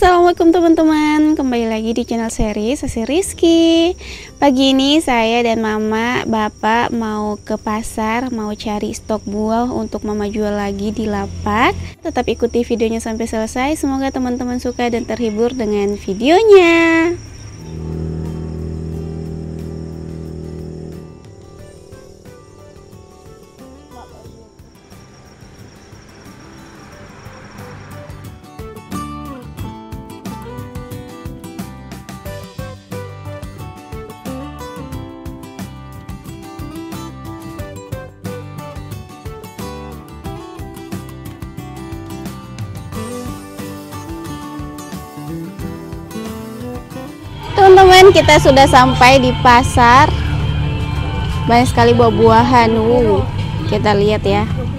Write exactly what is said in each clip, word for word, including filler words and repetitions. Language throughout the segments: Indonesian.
Assalamualaikum teman-teman, kembali lagi di channel seri Sasi Rizky. Pagi ini saya dan mama bapak mau ke pasar, mau cari stok buah untuk mama jual lagi di lapak. Tetap ikuti videonya sampai selesai, semoga teman-teman suka dan terhibur dengan videonya. Teman-teman, kita sudah sampai di pasar. Banyak sekali buah-buahan. Uh, kita lihat ya.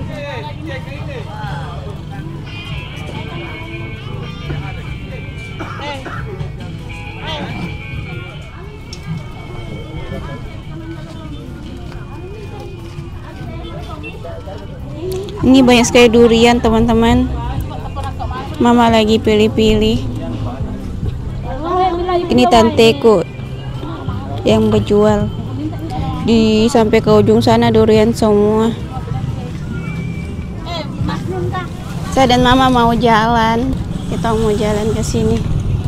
Ini banyak sekali durian, teman-teman. Mama lagi pilih-pilih. Ini tanteku yang berjual di sampai ke ujung sana, durian semua. Saya dan mama mau jalan, kita mau jalan ke sini.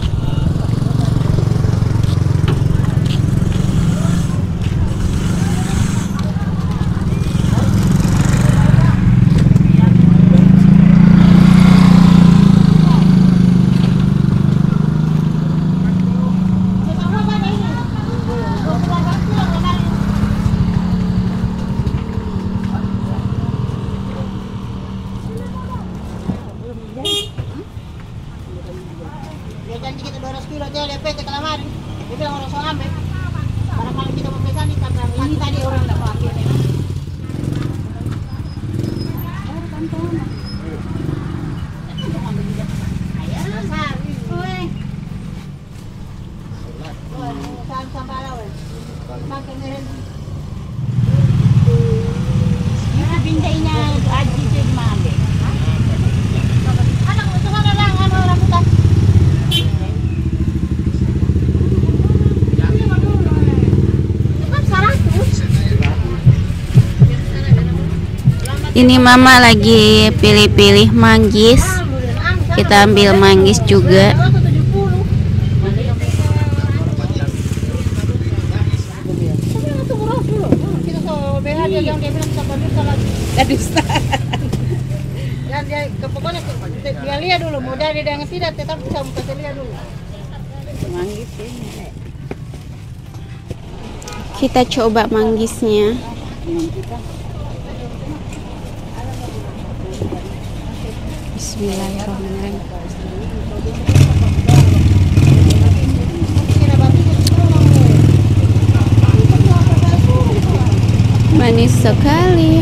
Janji kita dua ratus kilo aja D P T kelamaan. Dia bilang orang so ambil. Barangkali kita mau pesan nih karena ini tadi orang enggak pakai. Ini mama lagi pilih-pilih manggis. Kita ambil manggis juga. Dia lihat dulu, mau dari dengan tidak tetap bisa kasih lihat dulu. Manggis ini. Kita coba manggisnya. Bismillahirrahmanirrahim. Manis sekali.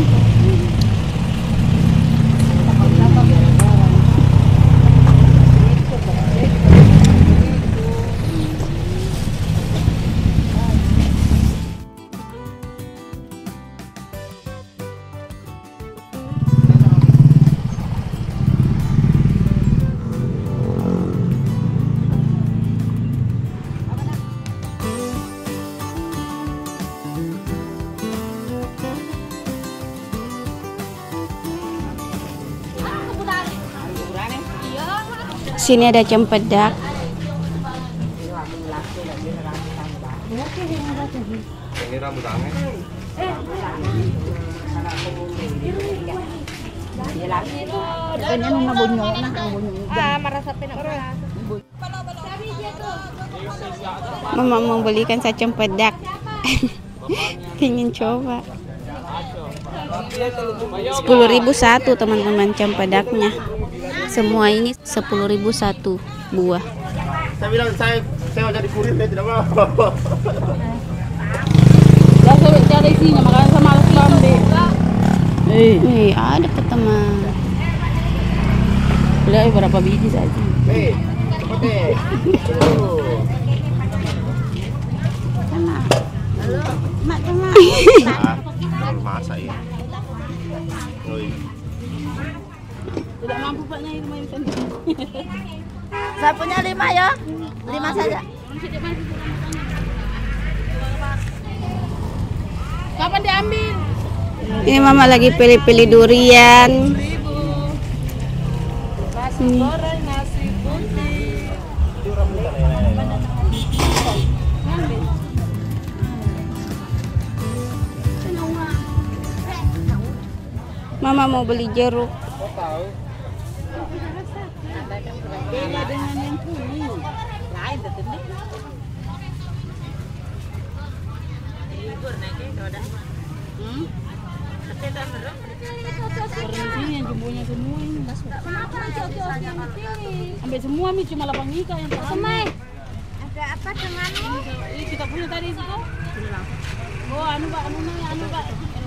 Sini ada cempedak. Ini rambutannya. Mama mau belikan saya cempedak. Ingin coba. Sepuluh ribu satu, teman-teman, cempedaknya. Semua ini sepuluh ribu satu buah. Saya bilang saya saya jadi kurir, saya tidak mau. Ya saya cari sini makanya sama alas lambe. Eh, ada teman. Beli berapa biji saja? Eh, cepat deh. Sana. Halo, mak sama. Baru masak ya. Oh, iya. Tidak mampu Pak Nyai rumah ini. Saya punya lima ya, lima saja. Kapan diambil? Ini mama lagi pilih-pilih durian. Nasi goreng, nasi putih. Mama mau beli jeruk. Beda dengan yang kuning. Lain tetep. Libur nanti udah. Hmm? Karena sini yang jumbonya semua ini. Kenapa oke-oke yang dipilih? Ambil semua mi cuma lapang nika yang tak Semai. Ada apa denganmu? Ini kita punya tadi itu. Oh, anu Pak, anu nih, anu Pak.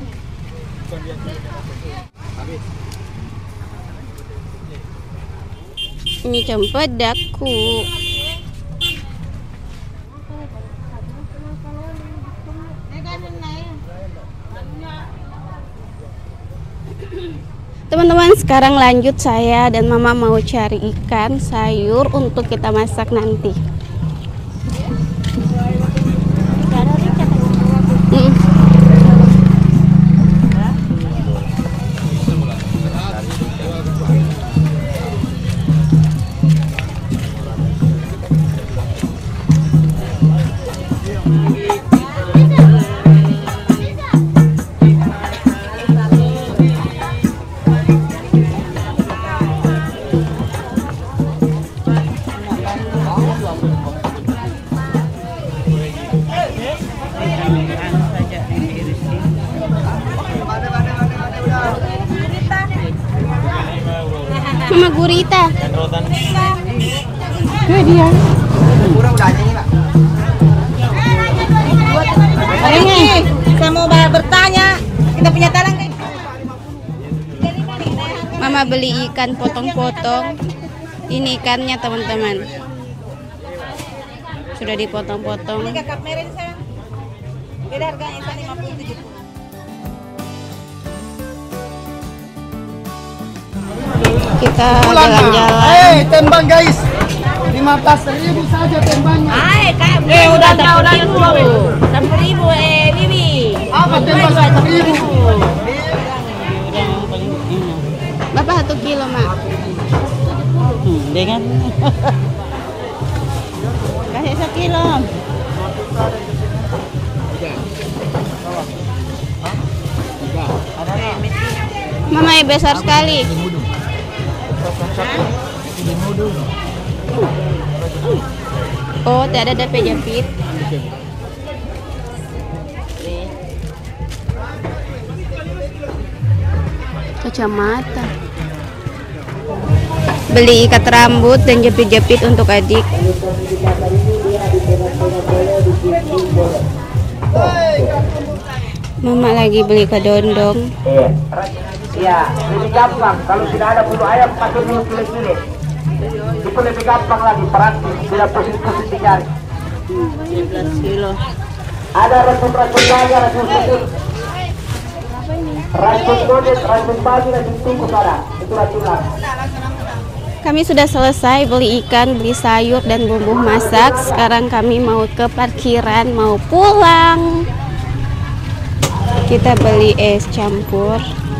Ini cempedaku. Teman-teman, sekarang lanjut saya dan mama mau cari ikan sayur untuk kita masak nanti. Mm. Mama gurita. Ini dia. Ini, saya mau bertanya, kita punya talang kan? Mama beli ikan potong-potong. Ini ikannya teman-teman. Sudah dipotong-potong. Ini kakak meren saya. Beda harganya ikan lima puluh tujuh puluh. Kita jalan-jalan. Eh, tembang guys. lima belas ribu saja tembangnya. Hai, kak, eh, udah udah udah sepuluh ribu eh Bibi. Apa tembang satu ribu? Bapak satu kilo, Mak. Hmm, dengan kasih sekilo. Mama ya besar sekali. Oh, tidak ada D P jepit. Kacamata. Beli ikat rambut dan jepit-jepit untuk adik. Mama lagi beli kedondong. Iya, lebih gampang. Kalau tidak ada bulu ayam, pakai bulu pilih-pilih. Itu lebih gampang lagi, praktis. Tidak pusing-pusing dicari. tiga belas kilo. Ada racun-racun lagi, racun susun. Racun kulit, racun babi, racun tikus ada. Itu racun lagi. Kami sudah selesai beli ikan, beli sayur dan bumbu masak. Sekarang kami mau ke parkiran, mau pulang. Kita beli es campur.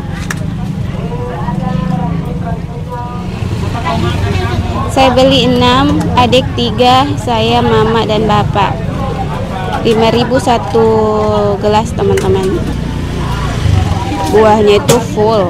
Saya beli enam, adik tiga, saya mama dan bapak. lima ribu satu gelas teman-teman. Buahnya itu full.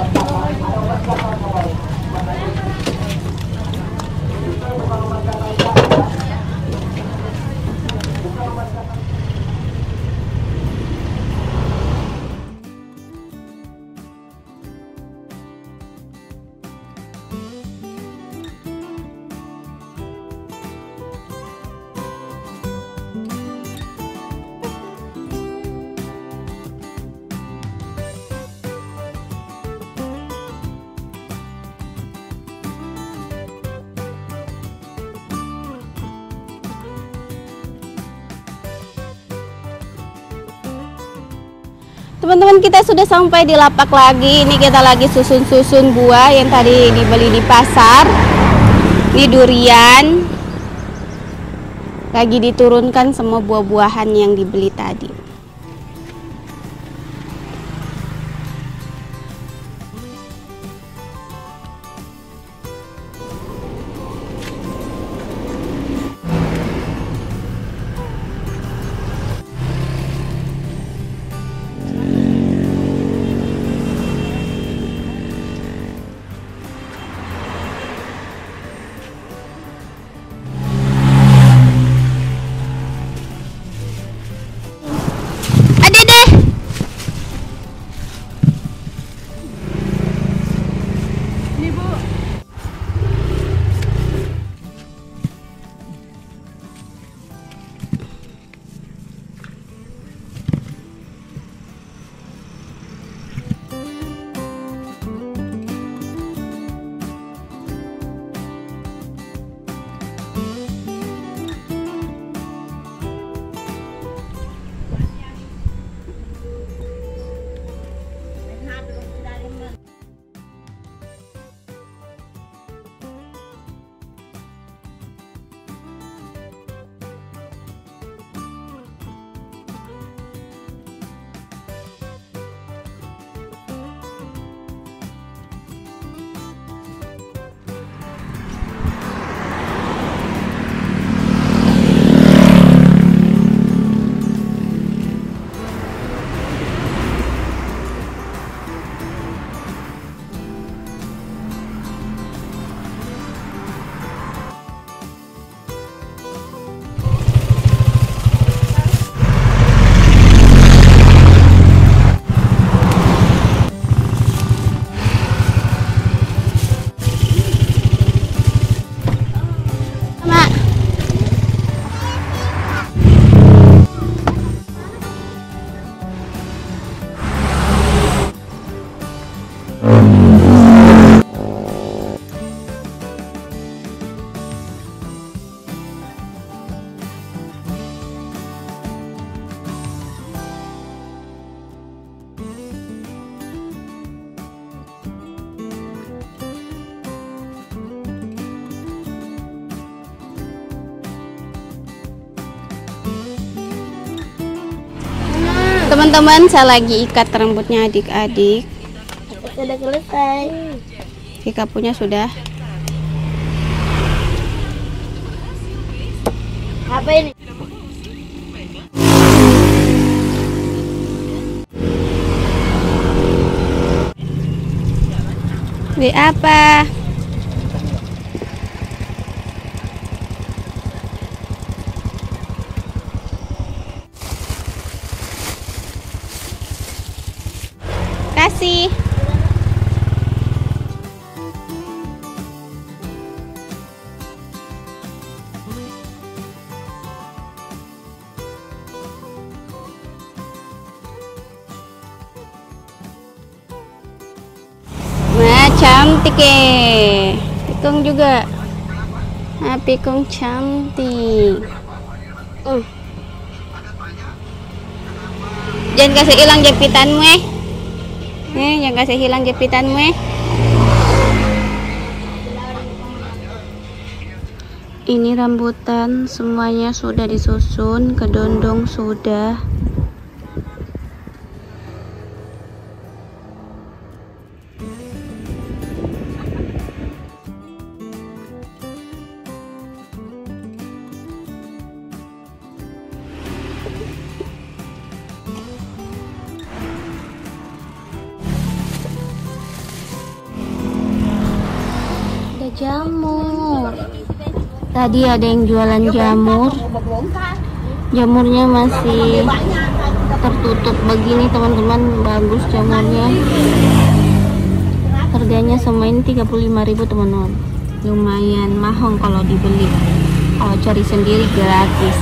Teman-teman, kita sudah sampai di lapak lagi. Ini kita lagi susun-susun buah yang tadi dibeli di pasar. Ini durian. Lagi diturunkan semua buah-buahan yang dibeli tadi. Teman-teman, saya lagi ikat rambutnya adik-adik. Sudah selesai. Ikapunya sudah. Apa ini? Di apa? Kasih. Nah, cantik eh. Pikung juga. Nah, pikung cantik. Uh. Jangan kasih hilang jepitanmu eh. Nih, jangan kasih hilang jepitanmu eh. Ini rambutan semuanya sudah disusun, kedondong sudah. Jamur. Tadi ada yang jualan jamur. Jamurnya masih tertutup begini teman-teman, bagus jamurnya. Harganya semua ini tiga puluh lima ribu teman-teman. Lumayan mahal kalau dibeli. Kalau cari sendiri gratis.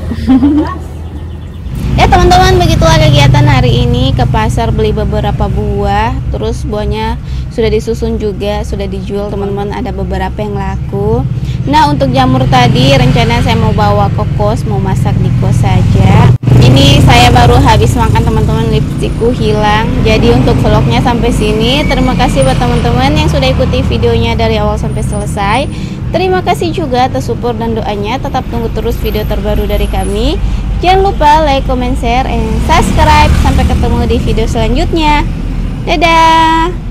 Ya teman-teman, begitulah kegiatan hari ini ke pasar beli beberapa buah. Terus buahnya sudah disusun juga, sudah dijual teman-teman, ada beberapa yang laku. Nah, untuk jamur tadi rencana saya mau bawa ke kos, mau masak di kos saja. Ini saya baru habis makan teman-teman, lipstikku hilang. Jadi untuk vlognya sampai sini. Terima kasih buat teman-teman yang sudah ikuti videonya dari awal sampai selesai. Terima kasih juga atas support dan doanya. Tetap tunggu terus video terbaru dari kami. Jangan lupa like, comment, share, and subscribe. Sampai ketemu di video selanjutnya. Dadah.